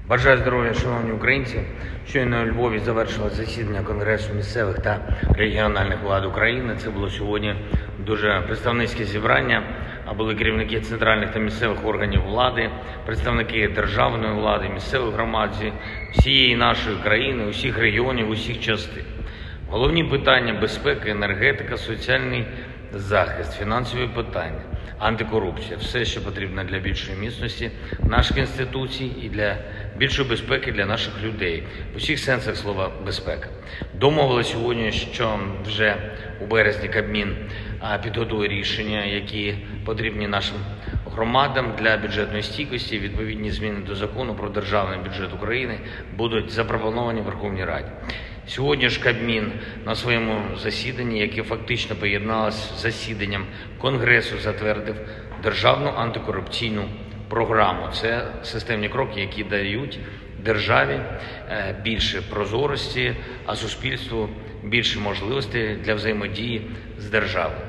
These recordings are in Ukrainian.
Бажаю здоров'я, шановні українці. Щойно у Львові завершилось засідання Конгресу місцевих та регіональних влад України. Це було сьогодні дуже представницьке зібрання. Були керівники центральних та місцевих органів влади, представники державної влади, місцевих громад всієї нашої країни, усіх регіонів, усіх частин. Головні питання – безпека, енергетика, соціальний захист, фінансові питання, антикорупція. Все, що потрібно для більшої міцності наших інституцій і для більшої безпеки для наших людей. В усіх сенсах слова безпека. Домовилися сьогодні, що вже у березні Кабмін підготує рішення, які потрібні нашим громадам для бюджетної стійкості. Відповідні зміни до Закону про державний бюджет України будуть запропоновані Верховній Раді. Сьогодні ж Кабмін на своєму засіданні, яке фактично поєдналося з засіданням Конгресу, затвердив державну антикорупційну програму. Це системні кроки, які дають державі більше прозорості, а суспільству більше можливостей для взаємодії з державою.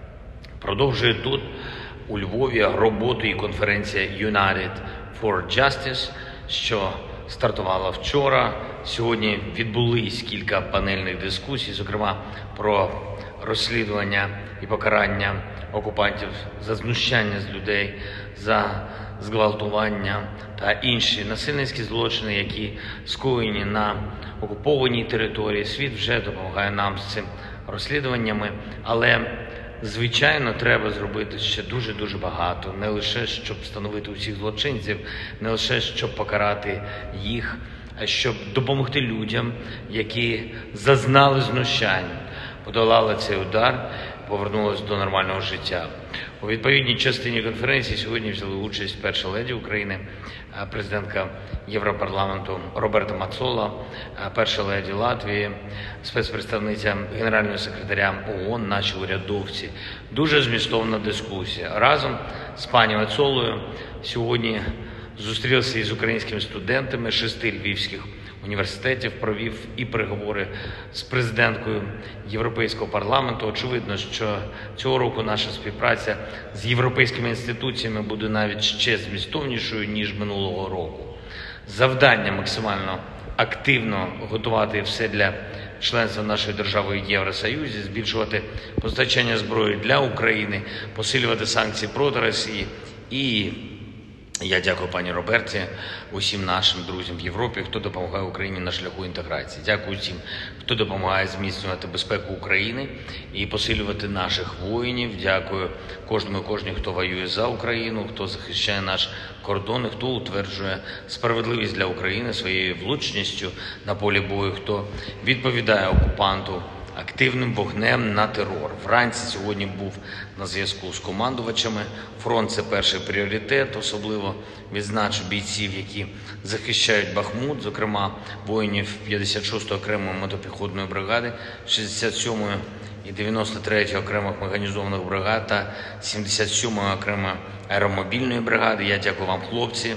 Продовжує тут у Львові роботу і конференція United for Justice, що стартувала вчора. Сьогодні відбулись кілька панельних дискусій, зокрема про розслідування і покарання окупантів за знущання з людей, за зґвалтування та інші насильницькі злочини, які скоєні на окупованій території. Світ вже допомагає нам з цим розслідуваннями, але звичайно, треба зробити ще дуже багато, не лише щоб встановити усіх злочинців, не лише щоб покарати їх, а щоб допомогти людям, які зазнали знущань, подолали цей удар, повернулися до нормального життя. У відповідній частині конференції сьогодні взяли участь перша леді України, президентка Європарламенту Роберта Мацола, перша леді Латвії, спецпредставниця генерального секретаря ООН, наші урядовці. Дуже змістовна дискусія. Разом з пані Мацолою сьогодні зустрівся із українськими студентами 6 львівських університетів, провів і переговори з президенткою Європейського парламенту. Очевидно, що цього року наша співпраця з європейськими інституціями буде навіть ще змістовнішою, ніж минулого року. Завдання максимально активно готувати все для членства нашої держави в Євросоюзі, збільшувати постачання зброї для України, посилювати санкції проти Росії. І я дякую пані Роберті, усім нашим друзям в Європі, хто допомагає Україні на шляху інтеграції. Дякую всім, хто допомагає зміцнювати безпеку України і посилювати наших воїнів. Дякую кожному і кожній, хто воює за Україну, хто захищає наш кордон, хто утверджує справедливість для України своєю влучністю на полі бою, хто відповідає окупанту активним вогнем на терор. Вранці сьогодні був на зв'язку з командувачами. Фронт – це перший пріоритет. Особливо відзначу бійців, які захищають Бахмут, зокрема воїнів 56-ї окремої мотопіхотної бригади, 67-ї і 93-ї окремих механізованих бригад та 77-ї окремої аеромобільної бригади. Я дякую вам, хлопці.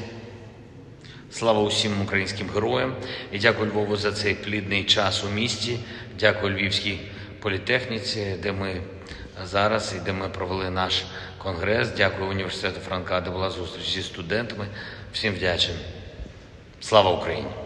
Слава усім українським героям і дякую Львову за цей плідний час у місті. Дякую Львівській політехніці, де ми зараз і де ми провели наш конгрес. Дякую університету Франка, де була зустріч зі студентами. Всім вдячний. Слава Україні!